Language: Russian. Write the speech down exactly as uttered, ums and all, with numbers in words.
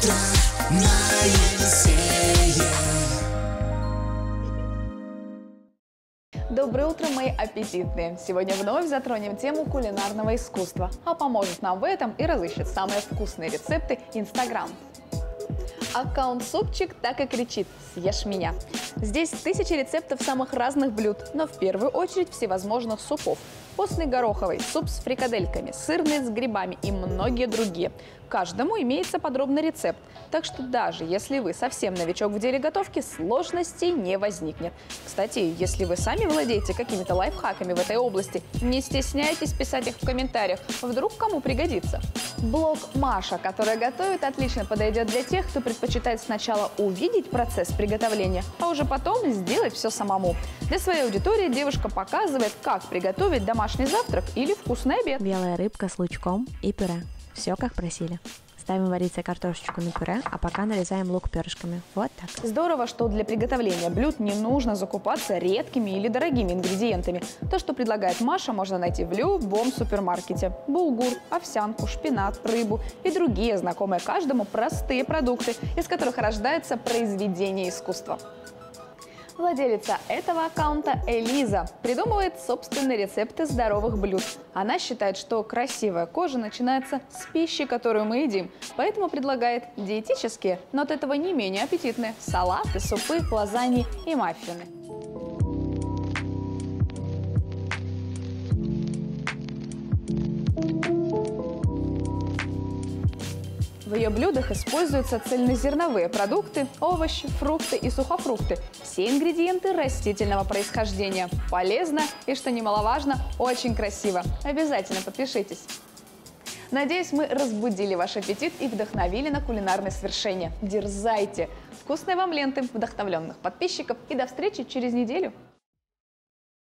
утро на Елисее. Доброе утро, мои аппетитные! Сегодня вновь затронем тему кулинарного искусства, а поможет нам в этом и разыщет самые вкусные рецепты Инстаграм. Аккаунт Супчик так и кричит: «Съешь меня». Здесь тысячи рецептов самых разных блюд, но в первую очередь всевозможных супов. Постный гороховый, суп с фрикадельками, сырный с грибами и многие другие. Каждому имеется подробный рецепт, так что даже если вы совсем новичок в деле готовки, сложностей не возникнет. Кстати, если вы сами владеете какими-то лайфхаками в этой области, не стесняйтесь писать их в комментариях, вдруг кому пригодится. Блог Маша, которая готовит, отлично подойдет для тех, кто предпочитает сначала увидеть процесс приготовления, а уже потом сделать все самому. Для своей аудитории девушка показывает, как приготовить домашний завтрак или вкусный обед. Белая рыбка с лучком и пюре. Все как просили. Ставим вариться картошечку на пюре, а пока нарезаем лук перышками. Вот так. Здорово, что для приготовления блюд не нужно закупаться редкими или дорогими ингредиентами. То, что предлагает Маша, можно найти в любом супермаркете. Булгур, овсянку, шпинат, рыбу и другие знакомые каждому простые продукты, из которых рождается произведение искусства. Владелица этого аккаунта Элиза придумывает собственные рецепты здоровых блюд. Она считает, что красивая кожа начинается с пищи, которую мы едим, поэтому предлагает диетические, но от этого не менее аппетитные салаты, супы, лазаньи и маффины. В ее блюдах используются цельнозерновые продукты, овощи, фрукты и сухофрукты. Все ингредиенты растительного происхождения. Полезно и, что немаловажно, очень красиво. Обязательно подпишитесь. Надеюсь, мы разбудили ваш аппетит и вдохновили на кулинарное свершение. Дерзайте! Вкусной вам ленты, вдохновленных подписчиков и до встречи через неделю!